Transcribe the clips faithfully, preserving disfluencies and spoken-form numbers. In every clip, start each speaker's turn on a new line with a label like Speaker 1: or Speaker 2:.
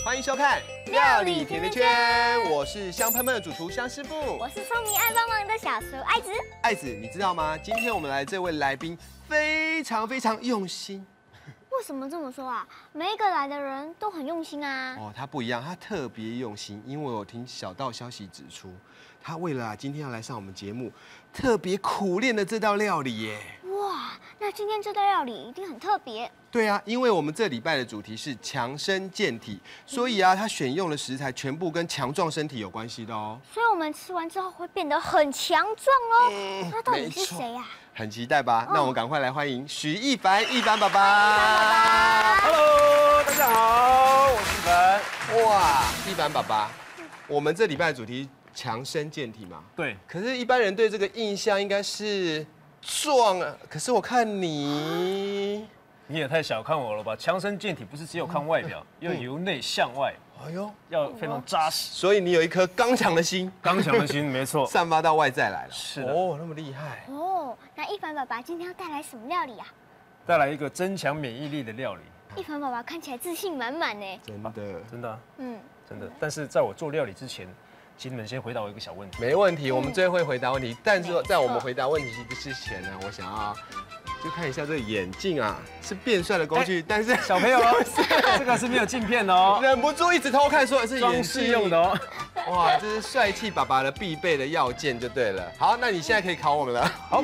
Speaker 1: 欢迎收看《料理甜甜圈》，我是香喷喷的主厨香师傅，
Speaker 2: 我是聪明爱帮忙的小厨爱子。
Speaker 1: 爱子，你知道吗？今天我们来这位来宾非常非常用心。
Speaker 2: 为什么这么说啊？每一个来的人都很用心啊。
Speaker 1: 哦，他不一样，他特别用心，因为我听小道消息指出，他为了啊今天要来上我们节目，特别苦练的这道料理耶。
Speaker 2: 哇，那今天这道料理一定很特别。
Speaker 1: 对啊，因为我们这礼拜的主题是强身健体，所以啊，他选用的食材全部跟强壮身体有关系的哦。
Speaker 2: 所以我们吃完之后会变得很强壮哦。嗯、那到底是谁呀、啊？
Speaker 1: 很期待吧？那我们赶快来欢迎许一凡，一凡爸爸。
Speaker 3: Hello， 大家好，我是一凡。
Speaker 1: 哇，一凡爸爸，我们这礼拜的主题强身健体嘛。
Speaker 3: 对。
Speaker 1: 可是，一般人对这个印象应该是壮啊。可是我看你，
Speaker 3: 你也太小看我了吧？强身健体不是只有看外表，要由内向外。
Speaker 1: 哎呦，
Speaker 3: 要非常扎实，
Speaker 1: 所以你有一颗刚强的心，
Speaker 3: 刚强的心，没错，
Speaker 1: 散发到外在来了。
Speaker 3: 是的，
Speaker 1: 哦，那么厉害。
Speaker 2: 哦，那一凡爸爸今天要带来什么料理啊？
Speaker 3: 带来一个增强免疫力的料理。
Speaker 2: 一凡爸爸看起来自信满满呢。
Speaker 1: 真的，
Speaker 3: 真的，
Speaker 2: 嗯，
Speaker 3: 真的。但是在我做料理之前，请你们先回答我一个小问题。
Speaker 1: 没问题，我们最会回答问题。但是在我们回答问题之前呢，我想要。 就看一下这个眼镜啊，是变帅的工具，但是
Speaker 3: 小朋友，这个是没有镜片的哦，
Speaker 1: 忍不住一直偷看，说的是
Speaker 3: 装饰用的哦。
Speaker 1: 哇，这是帅气爸爸的必备的要件就对了。好，那你现在可以考我们了。好，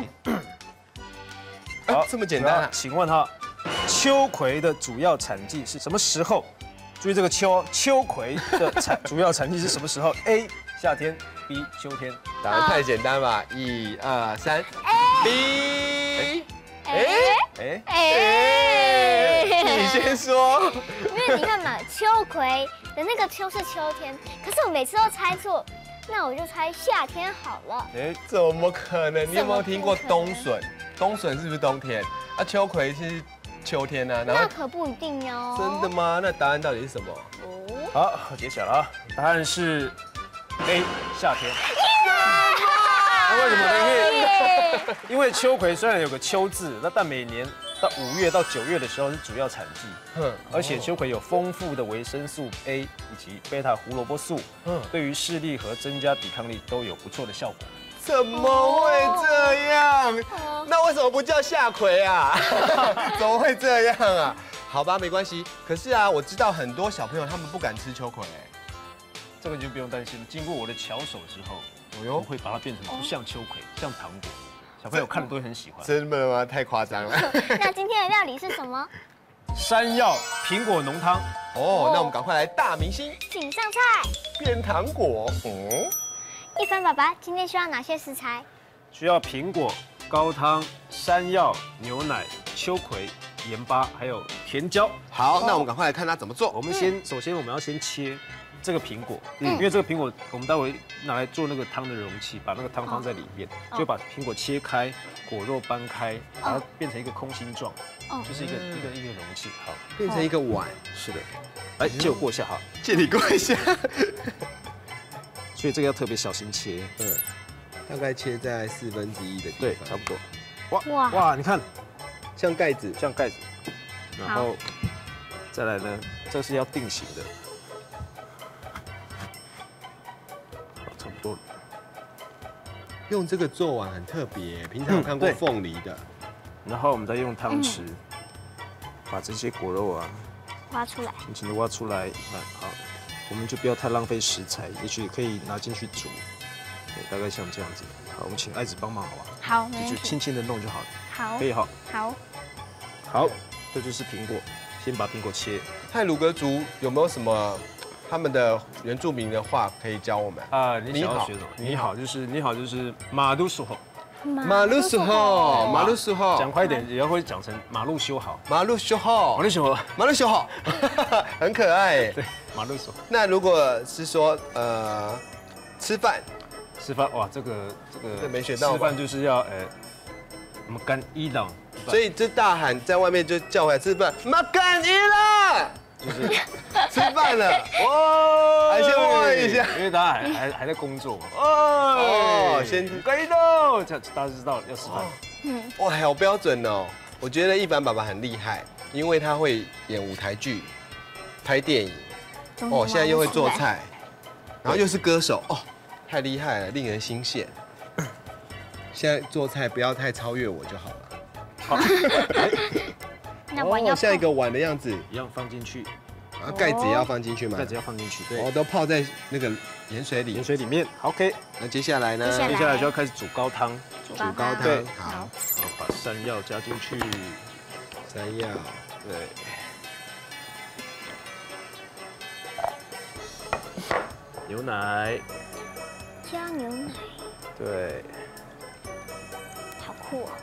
Speaker 1: 好，这么简单啊？
Speaker 3: 请问哈，秋葵的主要产季是什么时候？注意这个秋，秋葵的产主要产季是什么时候 ？A. 夏天 ，B. 秋天。
Speaker 1: 答案太简单吧？一二三 ，B。
Speaker 2: 哎
Speaker 1: 哎哎，你先说。
Speaker 2: 因为你看嘛，秋葵的那个秋是秋天，可是我每次都猜错，那我就猜夏天好了。
Speaker 1: 哎，怎么可能？你有没有听过冬笋？冬笋是不是冬天？啊，秋葵是秋天呢。
Speaker 2: 那可不一定哟。
Speaker 1: 真的吗？那答案到底是什么？
Speaker 2: 哦。
Speaker 3: 好，揭晓了啊，答案是 A. 夏天。那为什么呢？因为因为秋葵虽然有个秋字，那但每年到五月到九月的时候是主要产季，嗯，而且秋葵有丰富的维生素 A 以及贝塔胡萝卜素，嗯，对于视力和增加抵抗力都有不错的效果。
Speaker 1: 怎么会这样？那为什么不叫夏葵啊？怎么会这样啊？好吧，没关系。可是啊，我知道很多小朋友他们不敢吃秋葵，
Speaker 3: 这个你就不用担心了。经过我的巧手之后。 我会把它变成不像秋葵，像糖果，小朋友看了都会很喜欢。
Speaker 1: 真的吗？太夸张了。
Speaker 2: 那今天的料理是什么？
Speaker 3: 山药苹果浓汤。
Speaker 1: 哦，那我们赶快来大明星，
Speaker 2: 请上菜。
Speaker 1: 变糖果。嗯。
Speaker 2: 一凡爸爸今天需要哪些食材？
Speaker 3: 需要苹果、高汤、山药、牛奶、秋葵、盐巴，还有甜椒。
Speaker 1: 好，那我们赶快来看它怎么做。
Speaker 3: 我们先，首先我们要先切。 这个苹果，嗯，因为这个苹果我们待会拿来做那个汤的容器，把那个汤放在里面，就把苹果切开，果肉掰开，把它变成一个空心状，就是一个一个一个容器，好，
Speaker 1: 变成一个碗，
Speaker 3: 是的，来借我过一下哈，
Speaker 1: 借你过一下，
Speaker 3: 所以这个要特别小心切，
Speaker 1: 嗯，大概切在四分之一的地方，
Speaker 3: 对，差不多，哇哇，你看，
Speaker 1: 像盖子，
Speaker 3: 像盖子，然后再来呢，这是要定型的。 差不多了。
Speaker 1: 用这个做碗很特别，平常有看过凤梨的。
Speaker 3: 然后我们再用汤匙把这些果肉啊
Speaker 2: 挖出来，
Speaker 3: 轻轻的挖出来。看好，我们就不要太浪费食材，也许可以拿进去煮。对，大概像这样子。好，我们请爱子帮忙，好吧？
Speaker 2: 好，
Speaker 3: 这就轻轻的弄就好了。
Speaker 2: 好，
Speaker 3: 可以哈。
Speaker 2: 好。
Speaker 3: 好，这就是苹果，先把苹果切。
Speaker 1: 太鲁阁族有没有什么？ 他们的原住民的话可以教我们
Speaker 3: 啊！你想要学什么？你好，就是你好，就是马路修好，
Speaker 1: 马路修好，马路修好。
Speaker 3: 讲快一点，也要会讲成马路修好，
Speaker 1: 马路修好，
Speaker 3: 马路修好，
Speaker 1: 马路修好，很可爱。
Speaker 3: 对，马路修好。
Speaker 1: 那如果是说呃吃饭，
Speaker 3: 吃饭哇，这个这个
Speaker 1: 这没学到。
Speaker 3: 吃饭就是要呃，我们干一郎。
Speaker 1: 所以这大喊在外面就叫回来吃饭，马干一郎。
Speaker 3: 就是
Speaker 1: 吃饭了，哇！还先问一下，
Speaker 3: 因为大家还还还在工作嘛。
Speaker 1: 哦，先
Speaker 3: 该到，这样大家知道要吃饭。
Speaker 1: 嗯，哇，好标准哦！我觉得一凡爸爸很厉害，因为他会演舞台剧、拍电影， 哦，现在又会做菜，然后又是歌手，哦，太厉害了，令人心羡。现在做菜不要太超越我就好了。
Speaker 3: 好，
Speaker 2: 那碗要
Speaker 1: 像一个碗的样子，
Speaker 3: 一样放进去，
Speaker 1: 然后盖子也要放进去吗？
Speaker 3: 盖子要放进去，对，
Speaker 1: 哦，都泡在那个盐水里。
Speaker 3: 盐水里面 ，OK。
Speaker 1: 那接下来呢？
Speaker 2: 接下来
Speaker 3: 接下来就要开始煮高汤，
Speaker 2: 煮
Speaker 1: 煮高汤，
Speaker 3: 对，
Speaker 1: 好，
Speaker 3: 然后把山药加进去，
Speaker 1: 山药，
Speaker 3: 对。牛奶，
Speaker 2: 加牛奶，
Speaker 3: 对，
Speaker 2: 好酷哦！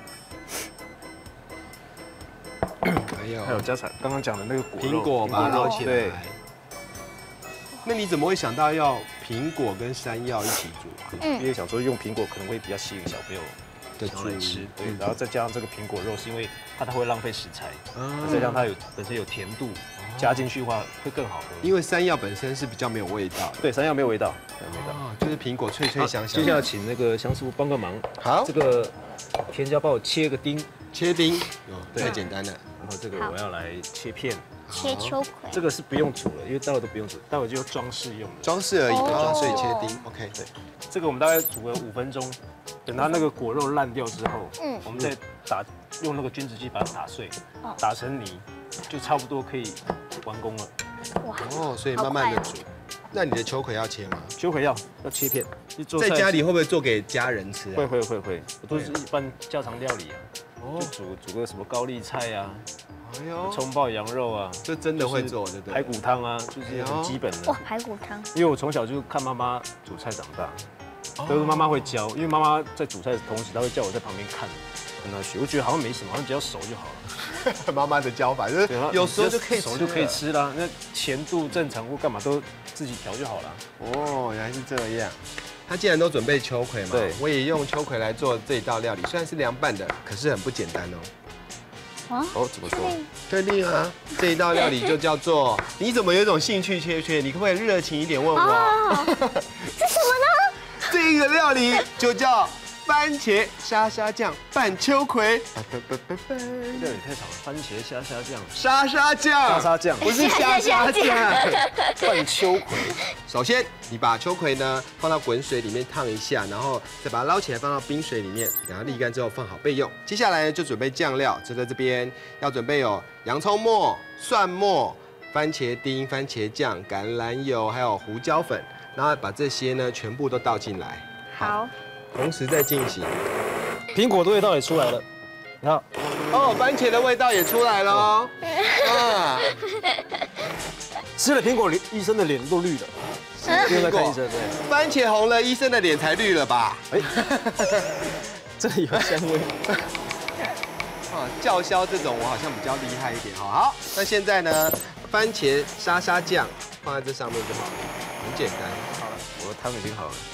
Speaker 1: 还有
Speaker 3: 还有加彩刚刚讲的那个果肉
Speaker 1: 苹果把它捞起
Speaker 3: 对
Speaker 1: 来。那你怎么会想到要苹果跟山药一起煮啊？
Speaker 3: 因为想说用苹果可能会比较吸引小朋友
Speaker 1: 的
Speaker 3: 想要来吃，对
Speaker 1: 嗯，
Speaker 3: 然后再加上这个苹果肉，是因为怕它会浪费食材，
Speaker 1: 啊
Speaker 3: 再加上它有本身有甜度，加进去的话会更好喝。
Speaker 1: 因为山药本身是比较没有味道的，
Speaker 3: 对，山药没有味道，没有味道。
Speaker 1: 哦，就是苹果脆脆香香。
Speaker 3: 接下来请那个香师傅帮个忙，
Speaker 1: 好
Speaker 3: 这，个甜椒帮我切个丁，
Speaker 1: 切丁，哦，
Speaker 3: 对
Speaker 1: 太简单了。
Speaker 3: 然后这个
Speaker 2: 好
Speaker 3: 我要来切片，
Speaker 2: 切秋葵，
Speaker 3: 这个是不用煮了，因为待会都不用煮，待会就装饰用的。
Speaker 1: 装饰而已，
Speaker 2: 哦
Speaker 1: 装饰切丁，OK。
Speaker 3: 对，这个我们大概煮个五分钟，等它那个果肉烂掉之后，
Speaker 2: 嗯
Speaker 3: 我们再打用那个均值机把它打碎
Speaker 2: 哦，
Speaker 3: 打成泥，就差不多可以完工了。
Speaker 2: 哇，
Speaker 1: 哦，所以慢慢的
Speaker 2: 好
Speaker 1: 煮。那你的秋葵要切吗？
Speaker 3: 秋葵要要切片，一做菜
Speaker 1: 在家里会不会做给家人吃啊？
Speaker 3: 会会会会，我都是一般家常料理啊，
Speaker 1: 哦
Speaker 3: 就煮煮个什么高丽菜呀、
Speaker 1: 哎呦，
Speaker 3: 葱爆羊肉啊，
Speaker 1: 这真的会做，对不对？
Speaker 3: 排骨汤啊，就是很基本的
Speaker 2: 哇。，排骨汤，
Speaker 3: 因为我从小就看妈妈煮菜长大，
Speaker 1: 哦
Speaker 3: 都是妈妈会教，因为妈妈在煮菜的同时，她会叫我在旁边看，跟她学。我觉得好像没什么，好像只要熟就好了。
Speaker 1: 妈妈的教法就是
Speaker 3: 对啊
Speaker 1: 有时候就可以吃
Speaker 3: 熟就可以吃啦。那咸度正常或干嘛都自己调就好了。
Speaker 1: 哦，原来是这样。他既然都准备秋葵嘛，
Speaker 3: 对
Speaker 1: 我也用秋葵来做这一道料理，虽然是凉拌的，可是很不简单哦。
Speaker 2: 啊，
Speaker 3: 哦，怎么说？
Speaker 1: 确定啊，这一道料理就叫做，你怎么有一种兴趣缺缺？你可不可以热情一点问我？
Speaker 2: 哦，这什么呢？
Speaker 1: 这个料理就叫番茄沙沙酱拌秋葵。
Speaker 3: 料理太长了，番茄虾虾酱、
Speaker 1: 沙沙酱，
Speaker 3: 沙沙酱
Speaker 1: 不是虾虾酱。
Speaker 3: 拌秋葵。
Speaker 1: 首先，你把秋葵呢放到滚水里面烫一下，然后再把它捞起来放到冰水里面，等它沥干之后放好备用。接下来就准备酱料，这个这边要准备有洋葱末、蒜末、番茄丁、番茄酱、橄榄油，还有胡椒粉，然后把这些呢全部都倒进来，
Speaker 2: 好，
Speaker 1: 同时在进行。
Speaker 3: 苹果的味道也出来了，你看，
Speaker 1: 哦，番茄的味道也出来了哦。啊，
Speaker 3: 吃了苹果，医生的脸都绿了。不用再看医生，对。
Speaker 1: 番茄红了，医生的脸才绿了吧？
Speaker 3: 哎，这里有香味。
Speaker 1: 啊，叫嚣这种我好像比较厉害一点哈。好，那现在呢，番茄沙沙酱放在这上面就好了，很简单。
Speaker 3: 好了，我的汤已经好了。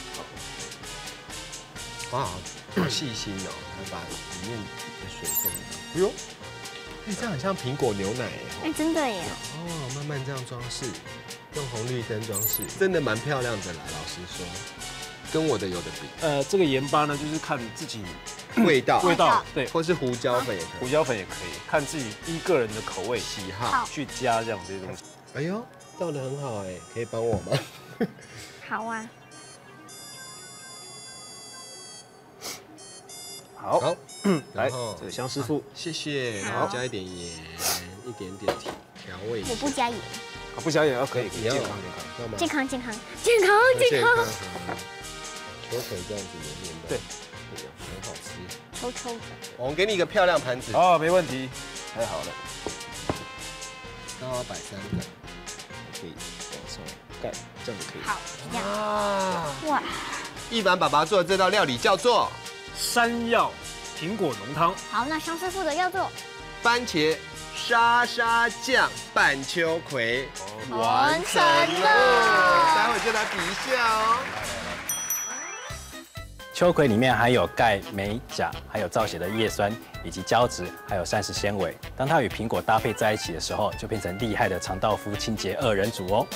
Speaker 1: 哇，好细心哦，还把里面的水分。哎呦，哎，这样很像苹果牛奶哎。
Speaker 2: 哎，真的耶，
Speaker 1: 哦，慢慢这样装饰，用红绿灯装饰，真的蛮漂亮的啦。老实说，跟我的有的比。
Speaker 3: 呃，这个盐巴呢，就是看自己
Speaker 1: 味道，
Speaker 3: 味道，对，
Speaker 1: 或是胡椒粉也可以，
Speaker 3: 胡椒粉也可以，看自己依个人的口味
Speaker 1: 喜好。
Speaker 2: 好
Speaker 3: 去加这样这些东西。
Speaker 1: 哎呦，倒得很好哎，可以帮我吗？
Speaker 2: 好啊，
Speaker 3: 好，
Speaker 1: 好，
Speaker 3: 来
Speaker 1: 然后，
Speaker 3: 这个香师傅，
Speaker 1: 谢谢，然后加一点盐，一点点调味一下。
Speaker 2: 我不加盐，
Speaker 3: 啊，不加盐啊，可以，可以，
Speaker 1: 你要
Speaker 3: 健康健康。
Speaker 1: 要吗？
Speaker 2: 健康健康健康健康，
Speaker 1: 秋葵这样子黏黏的，
Speaker 3: 对，
Speaker 1: 对，很好吃。
Speaker 2: 抽抽的，
Speaker 1: 我们给你一个漂亮盘子，
Speaker 3: 哦，没问题，太好了，
Speaker 1: 刚好摆三个。
Speaker 3: 可以往上盖，这样就可以。
Speaker 2: 好，这样，
Speaker 1: 啊！
Speaker 2: 哇，
Speaker 1: 一凡爸爸做的这道料理叫做
Speaker 3: 山药苹果浓汤，
Speaker 2: 好，那香师傅的要做
Speaker 1: 番茄沙沙酱拌秋葵，
Speaker 2: 完成了，
Speaker 1: 待会就来比一下哦。
Speaker 4: 秋葵里面含有钙、镁、钾，还有造血的叶酸，以及胶质，还有膳食纤维。当它与苹果搭配在一起的时候，就变成厉害的肠道夫清洁二人组哦。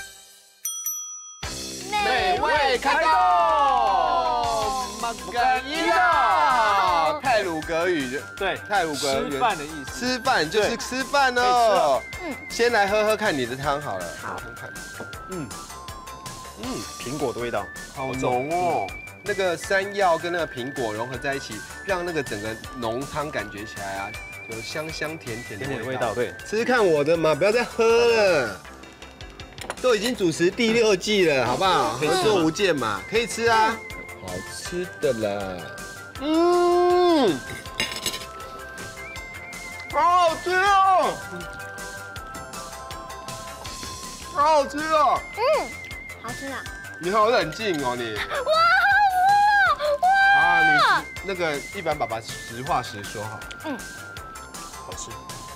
Speaker 1: 美味开动，马干一道，泰鲁格语，
Speaker 3: 对，
Speaker 1: 泰晤格语
Speaker 3: 吃饭的意思。
Speaker 1: 吃饭就是
Speaker 3: 对
Speaker 1: 吃饭哦。
Speaker 2: 嗯，
Speaker 1: 先来喝喝看你的汤好了。
Speaker 2: 好
Speaker 1: 喝喝看。
Speaker 3: 嗯，
Speaker 1: 嗯，
Speaker 3: 苹果的味道，
Speaker 1: 好浓哦。那个山药跟那个苹果融合在一起，让那个整个浓汤感觉起来啊，有香香甜甜的
Speaker 3: 甜甜的
Speaker 1: 味道。
Speaker 3: 味道，对。
Speaker 1: 吃吃看我的嘛，不要再喝了。都已经主持第六季了，好不好？合作无间嘛，可以吃啊。好吃的啦。嗯，好好吃哦，好好吃哦。
Speaker 2: 嗯，好吃啊！
Speaker 1: 你好冷静哦，你。
Speaker 2: 哇哇！
Speaker 1: 啊，你那个一凡爸爸实话实说好。
Speaker 2: 嗯，
Speaker 3: 好吃。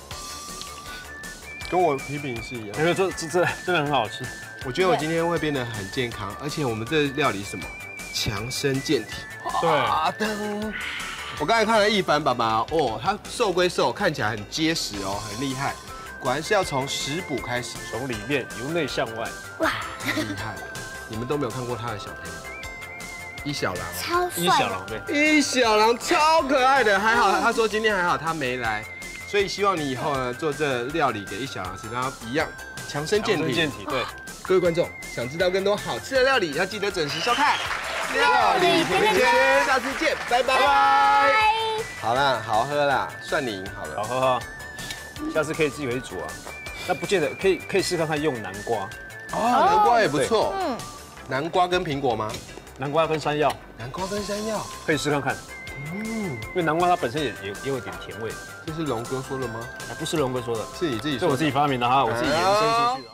Speaker 1: 跟我批评是一样。
Speaker 3: 没有，这这这真的很好吃。
Speaker 1: 我觉得我今天会变得很健康，而且我们这料理是什么？强身健体。
Speaker 3: 对。
Speaker 1: 啊噔！我刚才看了一凡爸爸哦，他瘦归瘦，看起来很结实哦，很厉害。果然是要从食补开始，
Speaker 3: 从里面由内向外。
Speaker 2: 哇，
Speaker 1: 太厉害了！你们都没有看过他的小朋友，一小狼。
Speaker 2: 超
Speaker 3: 一小
Speaker 2: 帅！
Speaker 3: 狼对。
Speaker 1: 一小狼超可爱的，还好他说今天还好他没来，所以希望你以后呢做这料理给一小狼吃，让他一样强身健体。
Speaker 3: 强身健体，对。
Speaker 1: 各位观众，想知道更多好吃的料理，要记得准时收看《料理甜甜圈》，下次见，拜拜。好啦，好喝啦，算你赢好了。
Speaker 3: 好喝哈，下次可以自己回去煮啊。那不见得可以可以试看看用南瓜，
Speaker 1: 哦，南瓜也不错。
Speaker 2: 嗯，
Speaker 1: 南瓜跟苹果吗？
Speaker 3: 南瓜跟山药
Speaker 1: 南瓜跟山药。
Speaker 3: 可以试看看。
Speaker 1: 嗯，
Speaker 3: 因为南瓜它本身也也也有一点甜味，
Speaker 1: 这是龙哥说的吗？
Speaker 3: 还不是龙哥说的，
Speaker 1: 是你自己说的。
Speaker 3: 是我自己发明的哈，我自己延伸出去的。